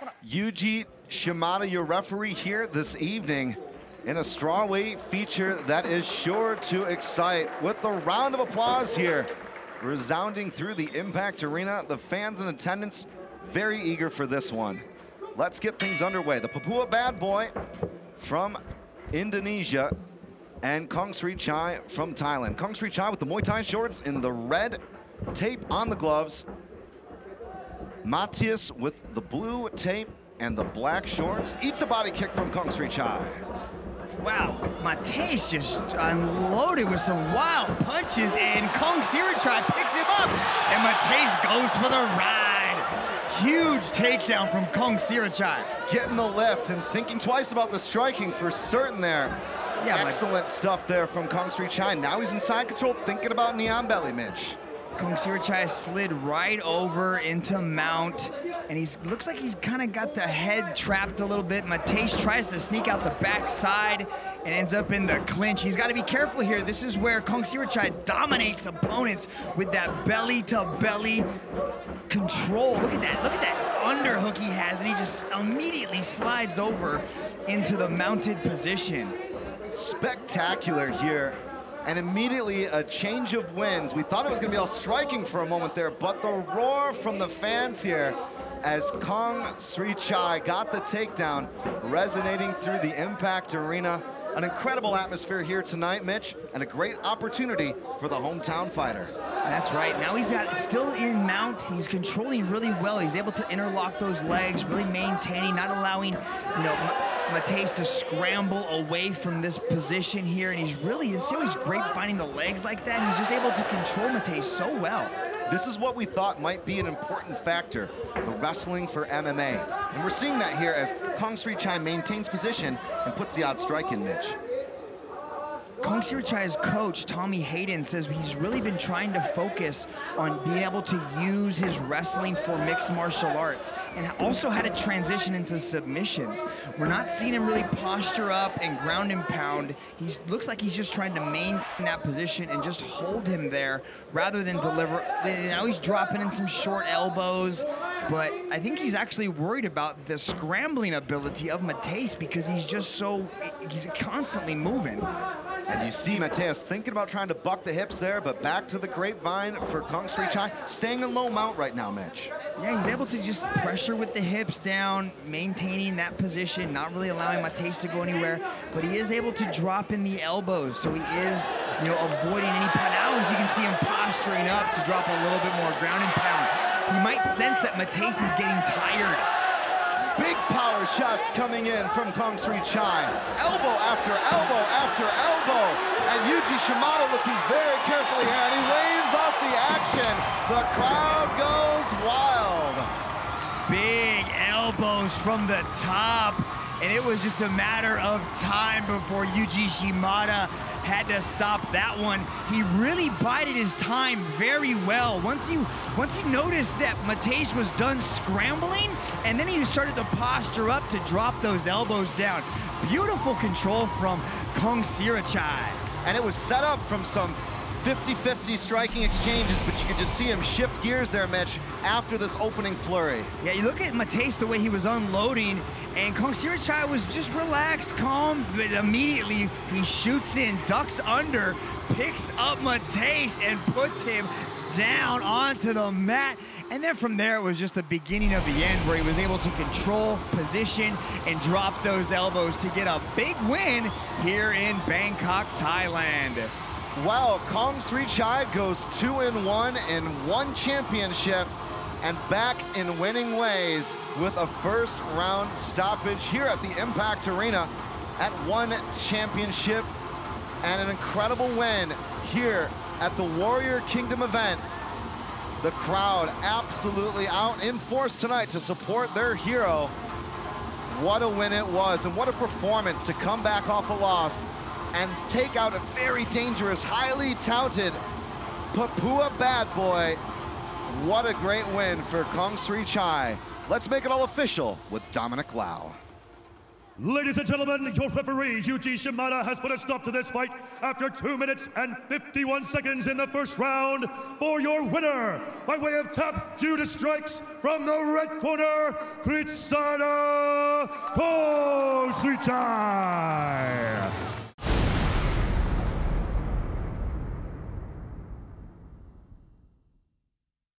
Yuji Shimada, your referee here this evening in a strawweight feature that is sure to excite. With the round of applause here resounding through the Impact Arena, the fans in attendance very eager for this one. Let's get things underway. The Papua bad boy from Indonesia and Kongsrichai from Thailand. Kongsrichai with the Muay Thai shorts in the red, tape on the gloves. Matheis with the blue tape and the black shorts. Eats a body kick from Kongsrichai. Wow, Matheis just unloaded with some wild punches, and Kongsirichai picks him up, and Matheis goes for the ride. Huge takedown from Kongsirichai. Getting the lift and thinking twice about the striking for certain there. Yeah, excellent stuff there from Kongsrichai. Now he's in side control, thinking about knee on belly, Mitch. Kongsirichai slid right over into mount, and looks like he's kind of got the head trapped a little bit. Matheis tries to sneak out the backside and ends up in the clinch. He's got to be careful here. This is where Kongsirichai dominates opponents with that belly-to-belly control. Look at that underhook he has, and he just immediately slides over into the mounted position. Spectacular here. And immediately a change of winds. We thought it was gonna be all striking for a moment there, but the roar from the fans here as Kongsrichai got the takedown, resonating through the Impact Arena. An incredible atmosphere here tonight, Mitch, and a great opportunity for the hometown fighter. That's right. Now he's still in mount. He's controlling really well. He's able to interlock those legs, really maintaining, not allowing, Matheis to scramble away from this position here. And he's great finding the legs like that. He's just able to control Matheis so well. This is what we thought might be an important factor for wrestling for MMA. And we're seeing that here as Kongsrichai maintains position and puts the odd strike in, Mitch. Kongsirichai's coach, Tommy Hayden, says he's really been trying to focus on being able to use his wrestling for mixed martial arts, and also had to transition into submissions. We're not seeing him really posture up and ground and pound. He looks like he's just trying to maintain that position and just hold him there rather than deliver. Now he's dropping in some short elbows, but I think he's actually worried about the scrambling ability of Matheis because he's constantly moving. And you see Matheis thinking about trying to buck the hips there, but back to the grapevine for Kongsrichai, staying in low mount right now, Mitch. Yeah, he's able to just pressure with the hips down, maintaining that position, not really allowing Matheis to go anywhere, but he is able to drop in the elbows, so he is, avoiding any pound. Now, as you can see him posturing up to drop a little bit more ground and pound. He might sense that Matheis is getting tired. Big power shots coming in from Kongsrichai. Elbow after elbow after elbow. And Yuji Shimada looking very carefully here, and he waves off the action. The crowd goes wild. Big elbows from the top. And it was just a matter of time before Yuji Shimada had to stop that one. He really bided his time very well. Once he noticed that Matheis was done scrambling, and then he started to posture up to drop those elbows down. Beautiful control from Kongsirichai. And it was set up from some 50-50 striking exchanges, but you could just see him shift gears there, Mitch, after this opening flurry. Yeah, you look at Matheis, the way he was unloading, and Kongsirichai was just relaxed, calm, but immediately he shoots in, ducks under, picks up Matheis, and puts him down onto the mat. And then from there, it was just the beginning of the end, where he was able to control position and drop those elbows to get a big win here in Bangkok, Thailand. Well, Kongsrichai goes 2-1 in one championship and back in winning ways with a first round stoppage here at the Impact Arena at one championship and an incredible win here at the Warrior Kingdom event. The crowd absolutely out in force tonight to support their hero. What a win it was, and what a performance to come back off a loss and take out a very dangerous, highly touted Papua bad boy. What a great win for Kongsrichai. Let's make it all official with Dominic Lau. Ladies and gentlemen, your referee, Yuji Shimada, has put a stop to this fight after 2 minutes and 51 seconds in the first round. For your winner, by way of tap due to strikes from the red corner, Kritsada Kongsrichai.